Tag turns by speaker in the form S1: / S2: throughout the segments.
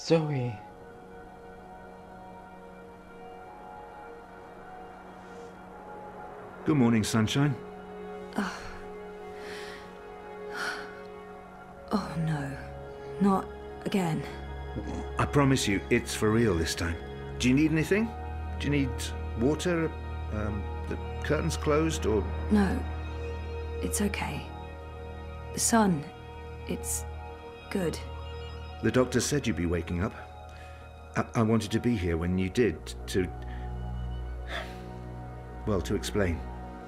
S1: Zoe.
S2: Good morning, sunshine.
S3: Oh no, not again.
S2: I promise you, it's for real this time. Do you need anything? Do you need water? The curtains closed, or...?
S3: No, it's okay. The sun, it's good.
S2: The doctor said you'd be waking up. I wanted to be here when you did, to... well, to explain.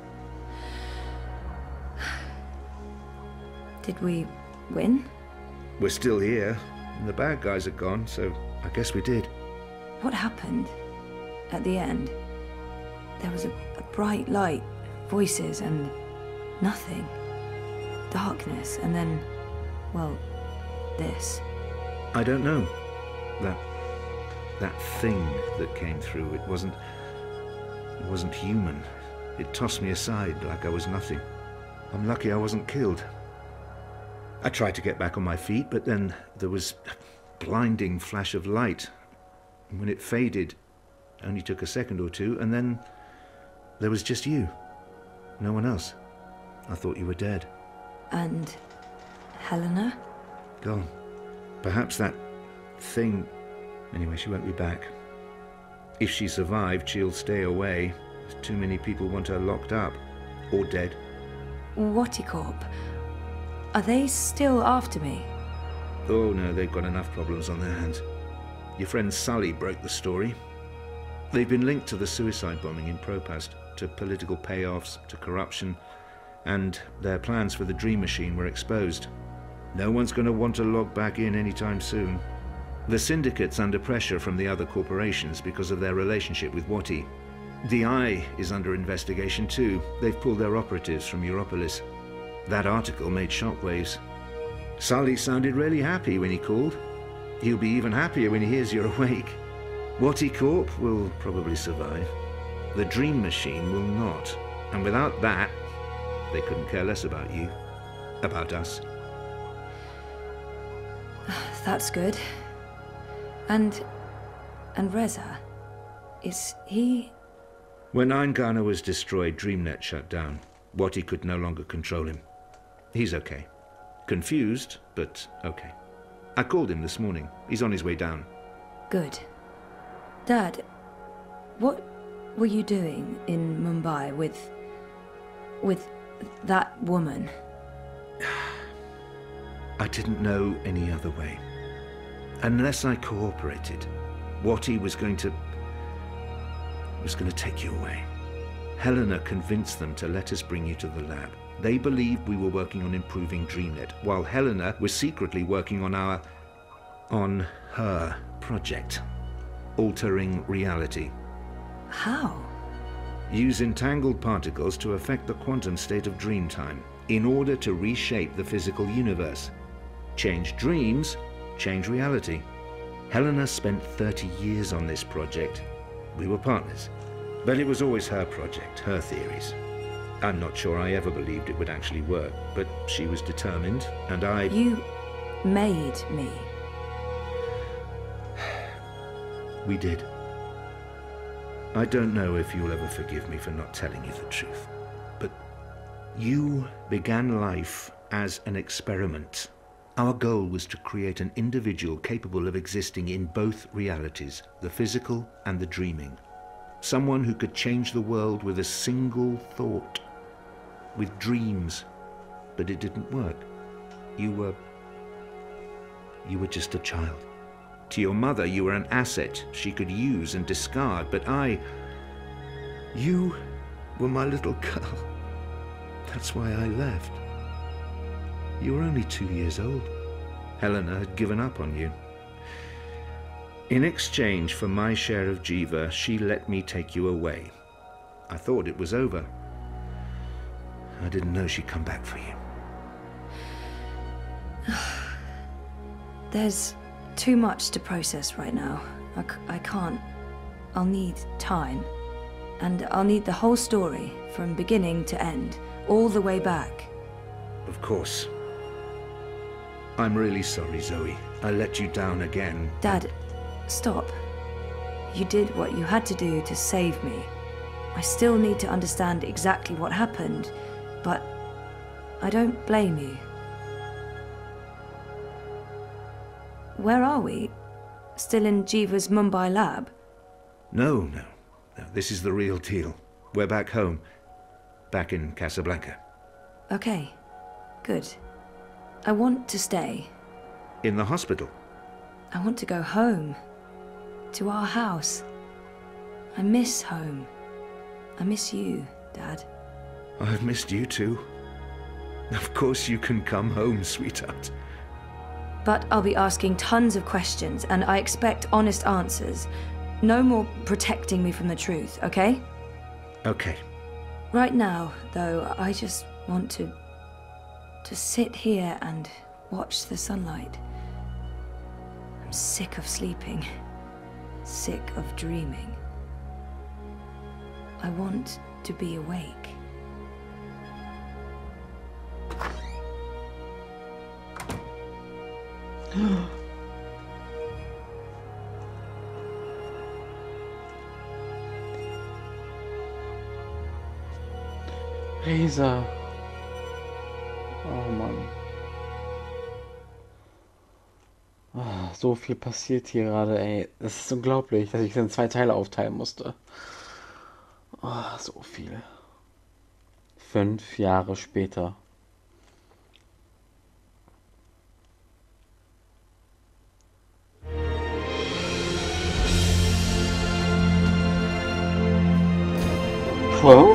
S3: Did we win?
S2: We're still here, and the bad guys are gone, so I guess we did.
S3: What happened at the end? There was a bright light, voices, and nothing. Darkness, and then, well, this.
S2: I don't know. That thing that came through, it wasn't human. It tossed me aside like I was nothing. I'm lucky I wasn't killed. I tried to get back on my feet, but then there was a blinding flash of light. And when it faded, it only took a second or two, and then there was just you. No one else. I thought you were dead.
S3: And Helena?
S2: Gone. Perhaps that thing... Anyway, she won't be back. If she survived, she'll stay away. Too many people want her locked up. Or dead.
S3: Watticorp. Are they still after me?
S2: Oh no, they've got enough problems on their hands. Your friend Sully broke the story. They've been linked to the suicide bombing in Propast, to political payoffs, to corruption, and their plans for the Dream Machine were exposed. No one's going to want to log back in anytime soon. The Syndicate's under pressure from the other corporations because of their relationship with Wati. The Eye is under investigation too. They've pulled their operatives from Europolis. That article made shockwaves. Sully sounded really happy when he called. He'll be even happier when he hears you're awake. Watticorp will probably survive. The Dream Machine will not. And without that, they couldn't care less about you. About us.
S3: That's good. And Reza, is he...
S2: When Eingana was destroyed, DreamNet shut down. Wati could no longer control him. He's okay. Confused, but okay. I called him this morning. He's on his way down.
S3: Good. Dad, what were you doing in Mumbai with that woman?
S2: I didn't know any other way. Unless I cooperated, Wati was going to take you away. Helena convinced them to let us bring you to the lab. They believed we were working on improving DreamNet, while Helena was secretly working on her project, altering reality.
S3: How?
S2: Use entangled particles to affect the quantum state of dreamtime in order to reshape the physical universe. Change dreams, change reality. Helena spent 30 years on this project. We were partners. But it was always her project, her theories. I'm not sure I ever believed it would actually work, but she was determined, and I...
S3: You made me.
S2: We did. I don't know if you'll ever forgive me for not telling you the truth, but you began life as an experiment. Our goal was to create an individual capable of existing in both realities, the physical and the dreaming. Someone who could change the world with a single thought, with dreams. But it didn't work. You were just a child. To your mother, you were an asset she could use and discard, but you were my little girl. That's why I left. You were only 2 years old. Helena had given up on you. In exchange for my share of Jiva, she let me take you away. I thought it was over. I didn't know she'd come back for you.
S3: There's too much to process right now. I can't. I'll need time. And I'll need the whole story, from beginning to end, all the way back.
S2: Of course. I'm really sorry, Zoe. I let you down again.
S3: Dad, stop. You did what you had to do to save me. I still need to understand exactly what happened, but I don't blame you. Where are we? Still in Jeeva's Mumbai lab?
S2: No. This is the real deal. We're back home. Back in Casablanca.
S3: Okay, good. I want to stay.
S2: In the hospital?
S3: I want to go home. To our house. I miss home. I miss you, Dad.
S2: I've missed you too. Of course you can come home, sweetheart.
S3: But I'll be asking tons of questions, and I expect honest answers. No more protecting me from the truth, okay?
S2: Okay.
S3: Right now, though, I just want to sit here and watch the sunlight. I'm sick of sleeping. Sick of dreaming. I want to be awake.
S1: Reza. Oh Mann. Ah, so viel passiert hier gerade, ey. Das ist unglaublich, dass ich es in 2 Teile aufteilen musste. Oh, so viel. 5 Jahre später. Pro?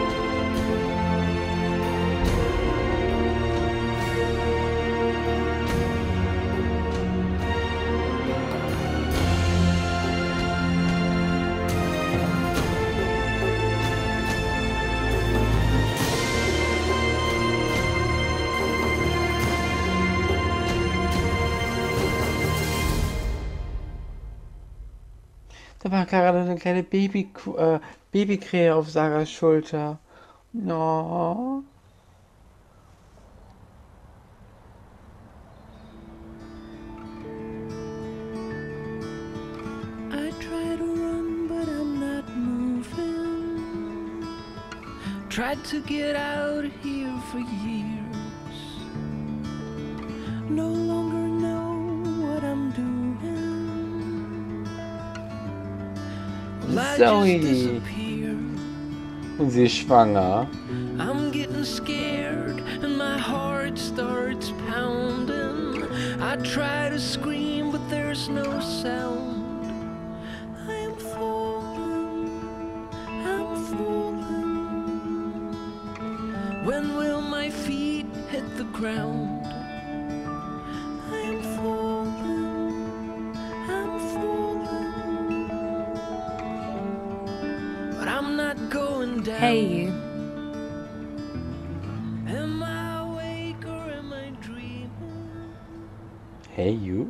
S1: Da war gerade eine kleine Babykrähe auf Sagas Schulter. No.
S4: I try to run, but I'm not moving. Tried to get out of here for years. No longer know what I'm doing. Well, I
S1: Zoe.
S4: just disappear.
S1: Und sie ist schwanger.
S4: I'm getting scared and my heart starts pounding. I try to scream, but there's no sound. I'm falling. When will my feet hit the ground? I'm falling. But I'm not going down.
S3: Hey, you.
S4: Am I awake or am I dreaming?
S1: Hey, you?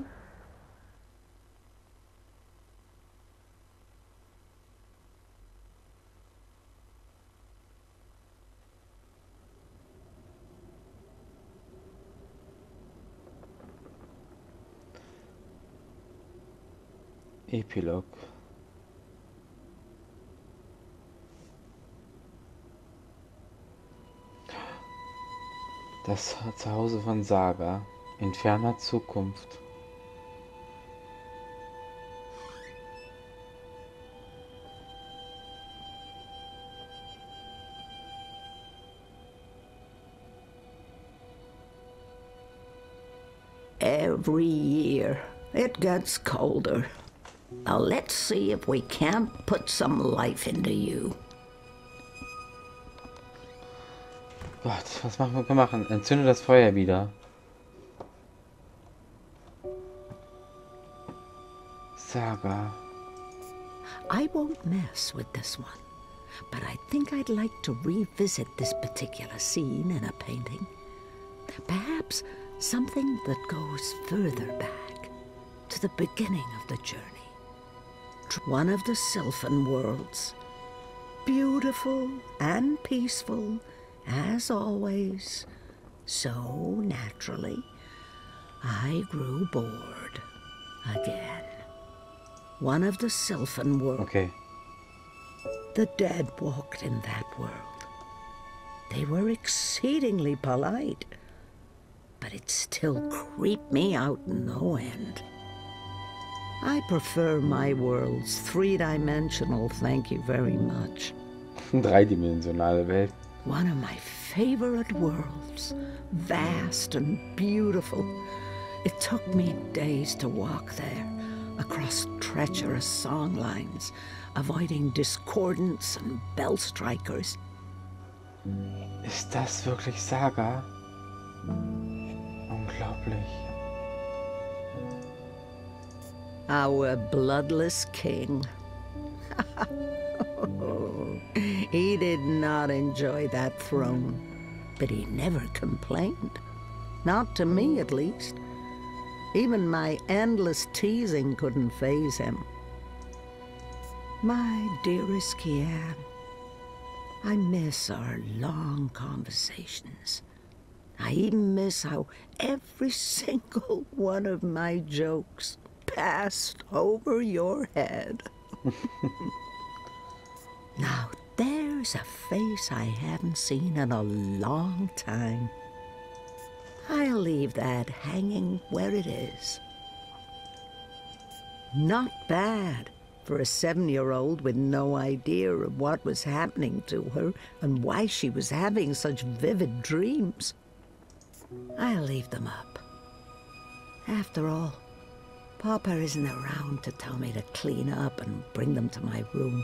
S1: Epilog. Das Zuhause von Saga in ferner Zukunft.
S5: Every year, it gets colder. Now let's see if we can't put some life into you.
S1: Gott, was können wir machen? Entzünde das Feuer wieder. Saga.
S5: I won't mess with this one, but I think I'd like to revisit this particular scene in a painting. Perhaps something that goes further back, to the beginning of the journey. One of the Sylphan worlds. Beautiful and peaceful, as always, so naturally. I grew bored again. One of the Sylphan world.
S1: Okay.
S5: The dead walked in that world. They were exceedingly polite, but it still creeped me out no end. I prefer my world's three-dimensional, thank you very much.
S1: Dreidimensionale Welt.
S5: One of my favorite worlds, vast and beautiful. It took me days to walk there, across treacherous song lines, avoiding discordants and bell strikers.
S1: Ist das wirklich Saga? Unglaublich.
S5: Our bloodless king. He did not enjoy that throne, but he never complained. Not to me, at least. Even my endless teasing couldn't faze him. My dearest Kian, I miss our long conversations. I even miss how every single one of my jokes passed over your head. Now, there's a face I haven't seen in a long time. I'll leave that hanging where it is. Not bad for a 7-year-old with no idea of what was happening to her and why she was having such vivid dreams. I'll leave them up. After all, Papa isn't around to tell me to clean up and bring them to my room.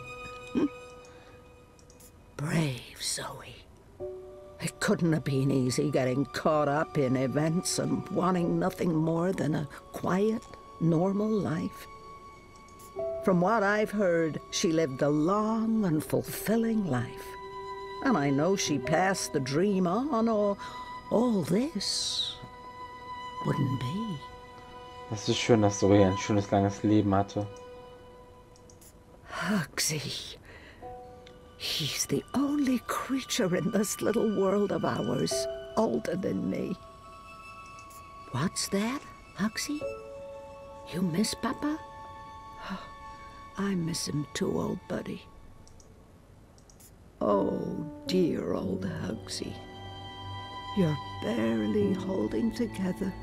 S5: Brave Zoe. It couldn't have been easy getting caught up in events and wanting nothing more than a quiet, normal life. From what I've heard, she lived a long and fulfilling life. And I know she passed the dream on, or all this wouldn't be.
S1: Das ist schön, dass Zoe ein schönes, langes Leben hatte.
S5: Hugsy. He's the only creature in this little world of ours older than me. What's that, Hugsy? You miss Papa? I miss him too, old buddy. Oh, dear old Hugsy. You're barely holding together.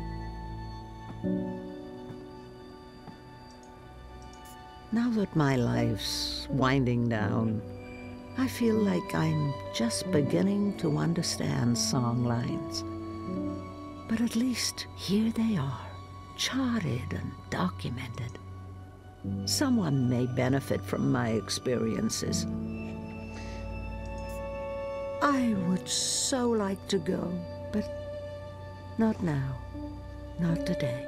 S5: Now that my life's winding down, I feel like I'm just beginning to understand song lines. But at least here they are, charted and documented. Someone may benefit from my experiences. I would so like to go, but not now, not today.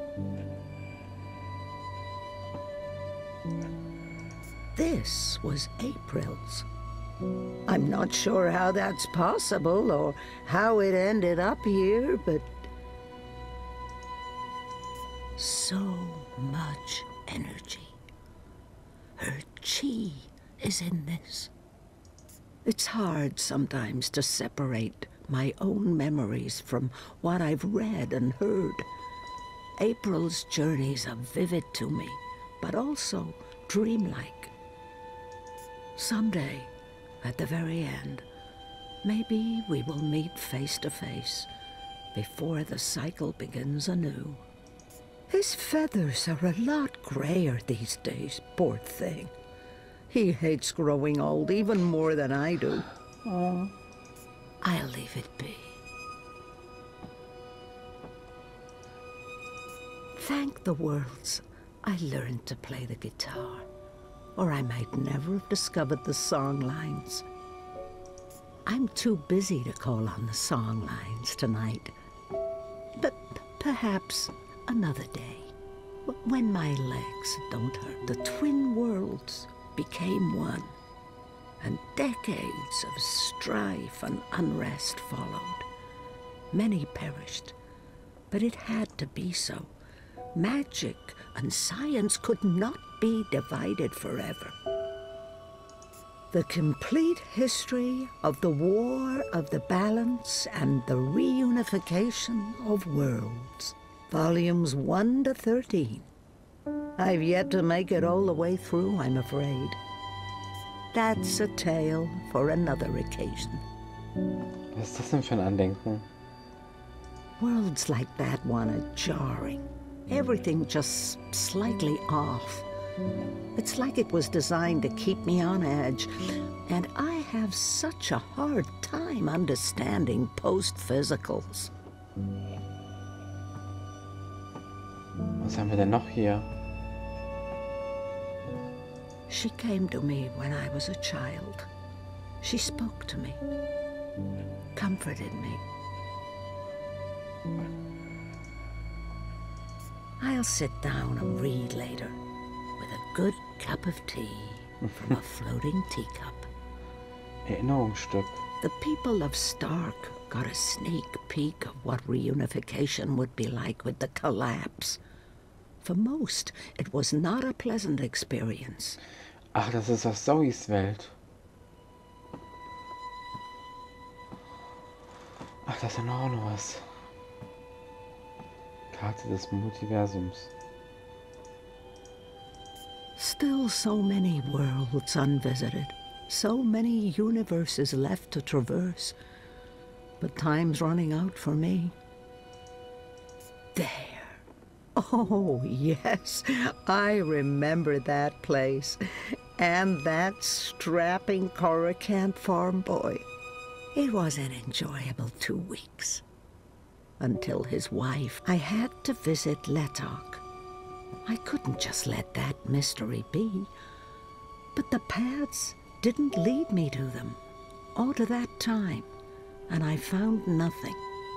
S5: This was April's. I'm not sure how that's possible or how it ended up here, but so much energy. Her chi is in this. It's hard sometimes to separate my own memories from what I've read and heard. April's journeys are vivid to me, but also dreamlike. Someday, at the very end, maybe we will meet face to face before the cycle begins anew. His feathers are a lot grayer these days, poor thing. He hates growing old even more than I do. Oh, I'll leave it be. Thank the worlds I learned to play the guitar, or I might never have discovered the song lines. I'm too busy to call on the song lines tonight, but perhaps another day, when my legs don't hurt. The twin worlds became one, and decades of strife and unrest followed. Many perished, but it had to be so. Magic and science could not be divided forever. The complete history of the War of the Balance and the reunification of worlds. Volumes 1 to 13. I've yet to make it all the way through, I'm afraid. That's a tale for another occasion.
S1: Was ist das denn für ein Andenken?
S5: Worlds like that one are jarring. Everything just slightly off. It's like it was designed to keep me on edge, and I have such a hard time understanding post-physicals.
S1: Was haben wir denn noch hier?
S5: She came to me when I was a child. She spoke to me, comforted me. I'll sit down and read later with a good cup of tea from a floating teacup.
S1: Erinnerungsstück.
S5: The people of Stark got a sneak peek of what reunification would be like with the collapse. For most, it was not a pleasant experience.
S1: Ach, das ist aus Zoes Welt. Ach, das ist ja noch auch noch was. Karte des Multiversums.
S5: Still so many worlds unvisited. So many universes left to traverse. But time's running out for me. There. Oh, yes. I remember that place. And that strapping Coruscant farm boy. It was an enjoyable 2 weeks. Until his wife. I had to visit Letok. I couldn't just let that mystery be. But the paths didn't lead me to them, or to that time, and I found nothing.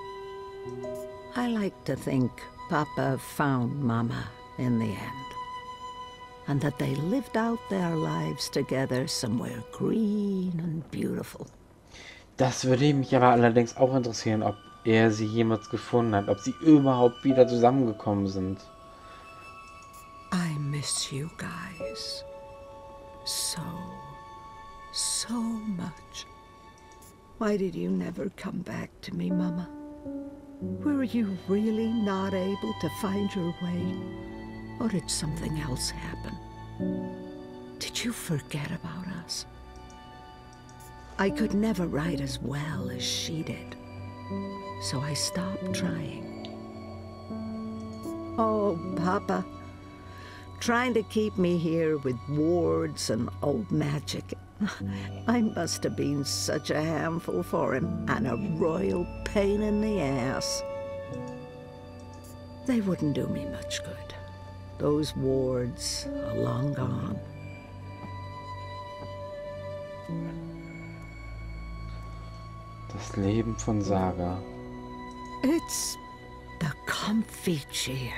S5: I like to think Papa found Mama in the end, and that they lived out their lives together somewhere green and beautiful.
S1: Das würde mich aber allerdings auch interessieren, ob er sie jemals gefunden hat, ob sie überhaupt wieder zusammengekommen sind.
S5: I miss you guys so much. Why did you never come back to me, Mama? Were you really not able to find your way? Or did something else happen? Did you forget about us? I could never write as well as she did, so I stopped trying. Oh, Papa, trying to keep me here with wards and old magic. I must have been such a handful for him, and a royal pain in the ass. They wouldn't do me much good. Those wards are long gone.
S1: Das Leben von Saga.
S5: It's the comfy chair.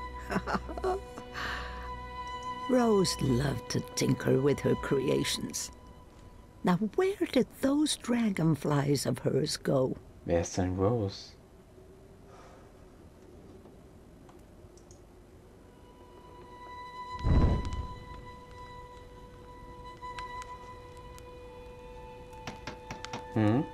S5: Rose loved to tinker with her creations. Now, where did those dragonflies of hers go?
S1: Wer ist denn Rose? Hm?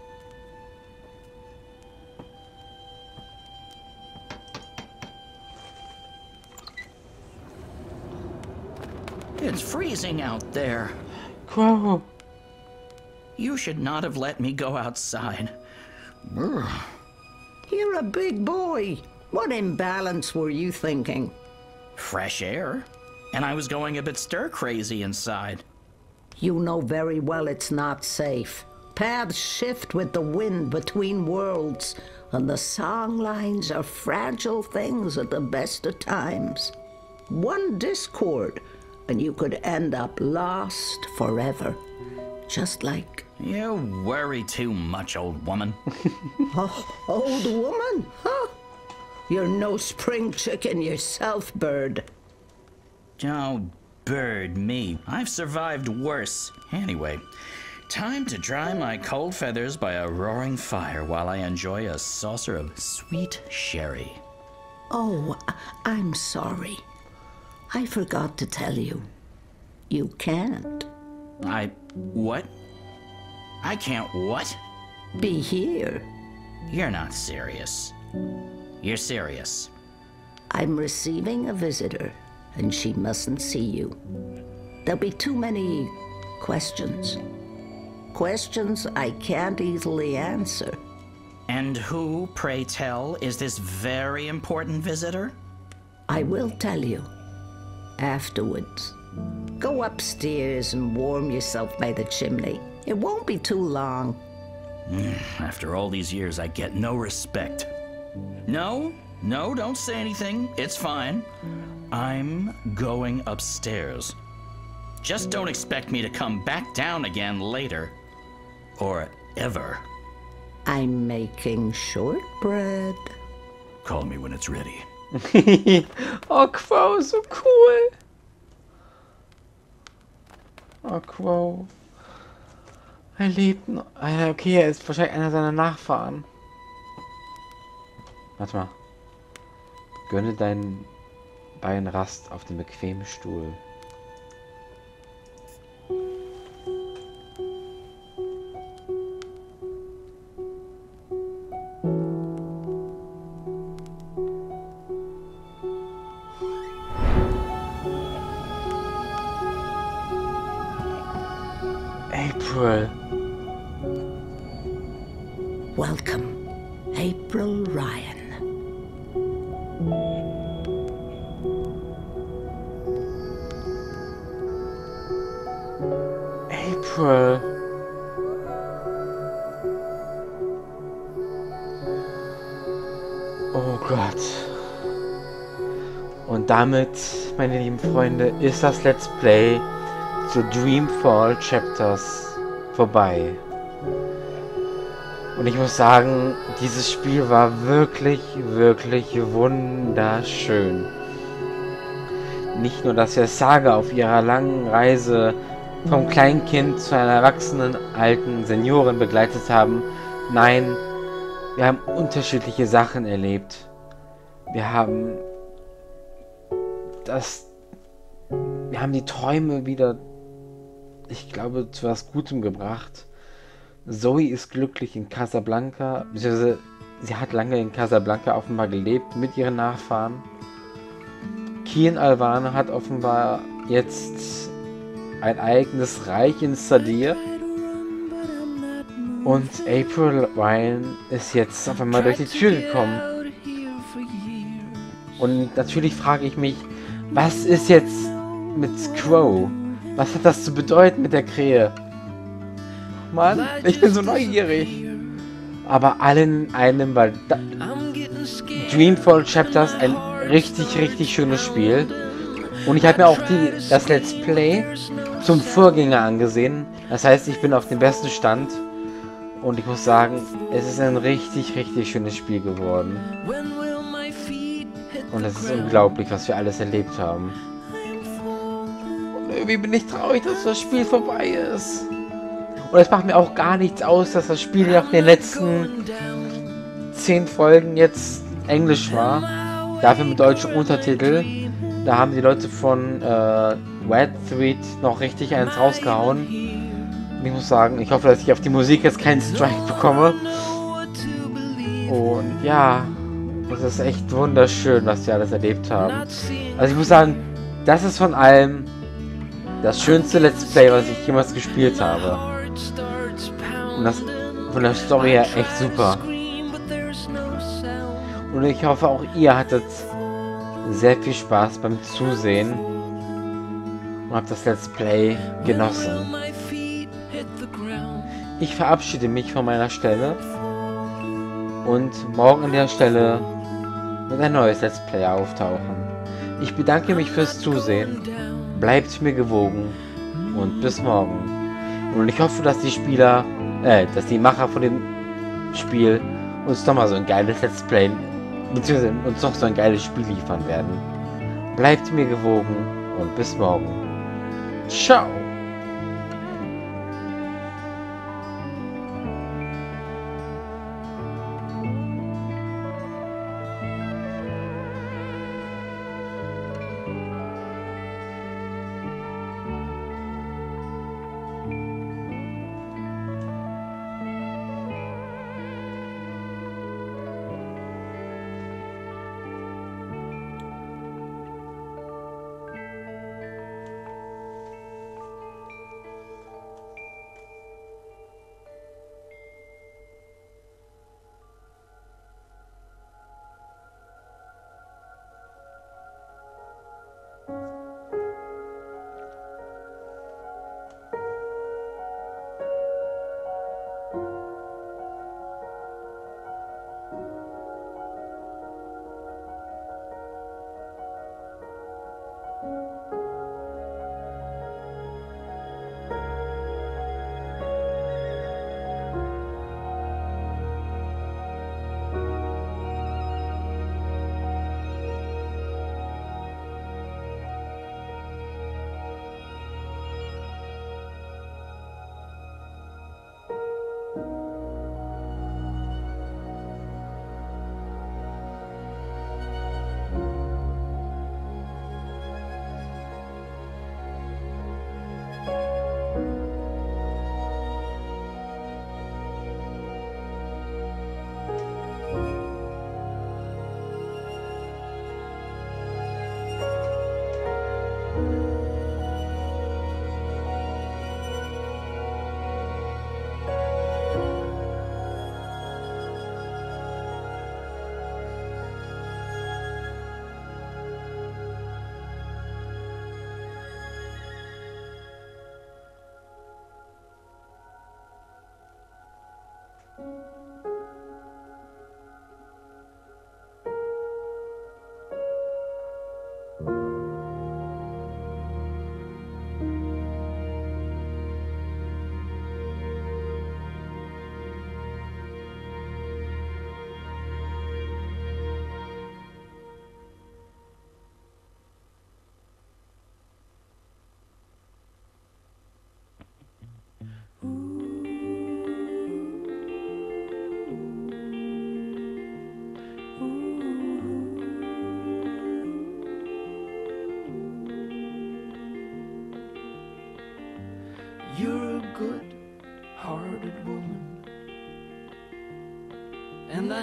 S6: It's freezing out there.
S1: Quo.
S6: You should not have let me go outside. Brr.
S5: You're a big boy. What imbalance were you thinking?
S6: Fresh air. And I was going a bit stir-crazy inside.
S5: You know very well it's not safe. Paths shift with the wind between worlds, and the song lines are fragile things at the best of times. One discord, and you could end up lost forever. Just like...
S6: You worry too much, old woman.
S5: Oh, old woman? Huh? You're no spring chicken yourself, Bird.
S6: Oh, Bird, me. I've survived worse. Anyway, time to dry my cold feathers by a roaring fire while I enjoy a saucer of sweet sherry.
S5: Oh, I'm sorry. I forgot to tell you. You can't.
S6: What? I can't what?
S5: Be here.
S6: You're not serious. You're serious.
S5: I'm receiving a visitor, and she mustn't see you. There'll be too many questions. Questions I can't easily answer.
S6: And who, pray tell, is this very important visitor?
S5: I will tell you. Afterwards. Go upstairs and warm yourself by the chimney. It won't be too long.
S6: After all these years, I get no respect. No, don't say anything. It's fine. I'm going upstairs. Just don't expect me to come back down again later. Or ever.
S5: I'm making shortbread.
S6: Call me when it's ready.
S1: Oh, Quo, so cool. Oh, Quo. Er lebt noch. Okay, er ist wahrscheinlich einer seiner Nachfahren. Warte mal. Gönne deinen Bein Rast auf dem bequemen Stuhl. April.
S5: Welcome, April Ryan.
S1: April. Oh Gott. Und damit, meine lieben Freunde, ist das Let's Play zu Dreamfall Chapters vorbei. Und ich muss sagen, dieses Spiel war wirklich, wirklich wunderschön. Nicht nur, dass wir Saga auf ihrer langen Reise vom Kleinkind zu einer erwachsenen, alten Seniorin begleitet haben. Nein, wir haben unterschiedliche Sachen erlebt. Wir haben die Träume wieder, ich glaube, zu was Gutem gebracht. Zoe ist glücklich in Casablanca, beziehungsweise sie hat lange in Casablanca offenbar gelebt mit ihren Nachfahren. Kian Alvane hat offenbar jetzt ein eigenes Reich installiert. Und April Ryan ist jetzt auf einmal durch die Tür gekommen. Und natürlich frage ich mich, was ist jetzt mit Quo? Was hat das zu bedeuten mit der Krähe? Mann, ich bin so neugierig. Aber allen in einem war Dreamfall Chapters ein richtig, richtig schönes Spiel. Und ich habe mir auch das Let's Play zum Vorgänger angesehen. Das heißt, ich bin auf dem besten Stand. Und ich muss sagen, es ist ein richtig, richtig schönes Spiel geworden. Und es ist unglaublich, was wir alles erlebt haben. Und irgendwie bin ich traurig, dass das Spiel vorbei ist. Und es macht mir auch gar nichts aus, dass das Spiel nach den letzten 10 Folgen jetzt Englisch war. Dafür mit deutschen Untertitel. Da haben die Leute von Red Thread noch richtig eins rausgehauen. Und ich muss sagen, ich hoffe, dass ich auf die Musik jetzt keinen Strike bekomme. Und ja, das ist echt wunderschön, was wir alles erlebt haben. Also ich muss sagen, das ist von allem das schönste Let's Play, was ich jemals gespielt habe. Und das von der Story her echt super. Und ich hoffe, auch ihr hattet sehr viel Spaß beim Zusehen und habt das Let's Play genossen. Ich verabschiede mich von meiner Stelle und morgen an der Stelle wird ein neues Let's Play auftauchen. Ich bedanke mich fürs Zusehen, bleibt mir gewogen und bis morgen. Und ich hoffe, dass dass die Macher von dem Spiel uns nochmal so ein geiles Let's Play, beziehungsweise uns noch so ein geiles Spiel liefern werden. Bleibt mir gewogen und bis morgen. Ciao!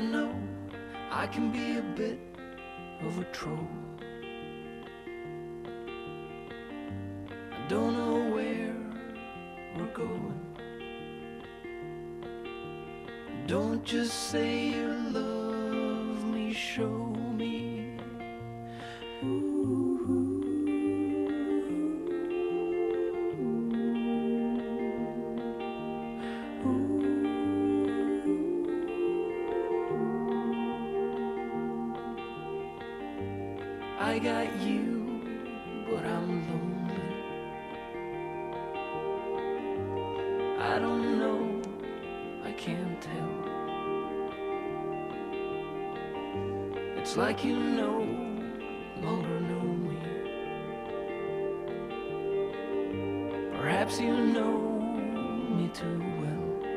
S4: know I can be a bit of a troll. I don't know where we're going. Don't just say you love me, show me. I got you, but I'm lonely. I don't know, I can't tell. It's like you no longer know me. Perhaps you know me too well.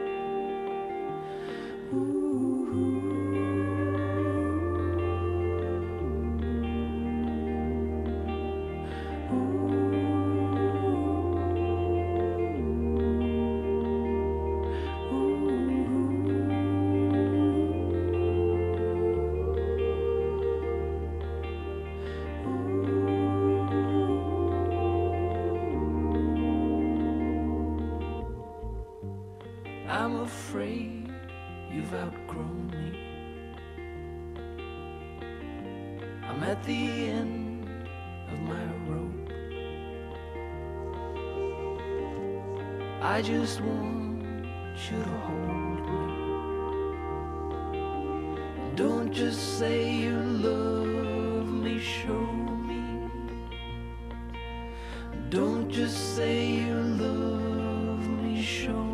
S4: I'm afraid you've outgrown me. I'm at the end of my rope. I just want you to hold me. Don't just say you love me, show me. Don't just say you love me, show me.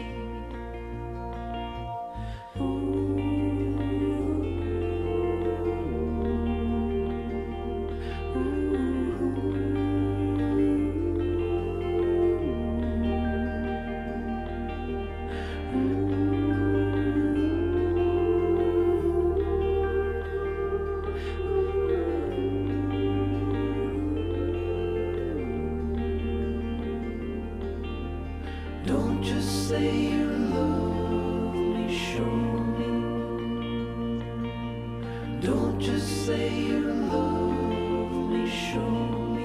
S4: Don't just say you love me, show me. Don't just say you love me, show me.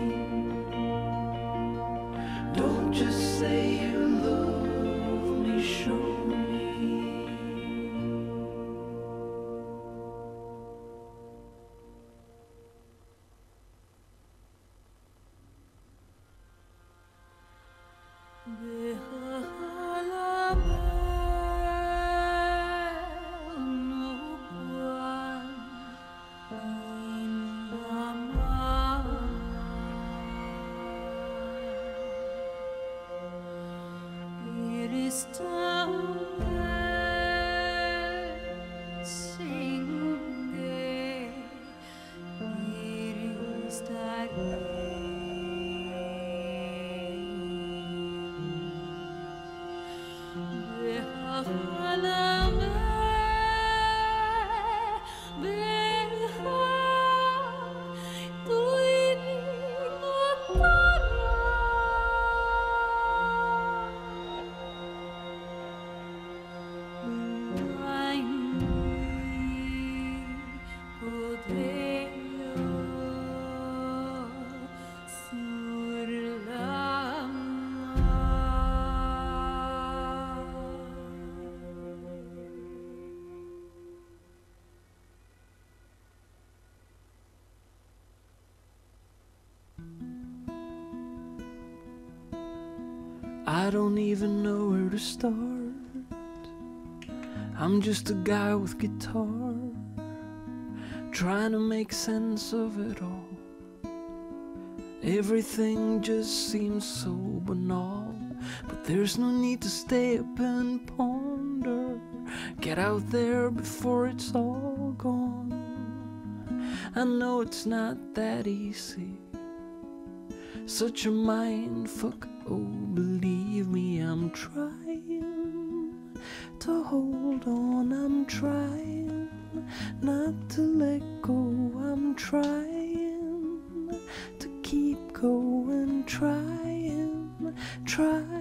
S4: Don't just say you love me, show me. I don't even know where to start. I'm just a guy with guitar, trying to make sense of it all. Everything just seems so banal, but there's no need to stay up and ponder. Get out there before it's all gone. I know it's not that easy, such a mind fuck. Oh, believe me, I'm trying to hold on. I'm trying not to let go. I'm trying to keep going. Trying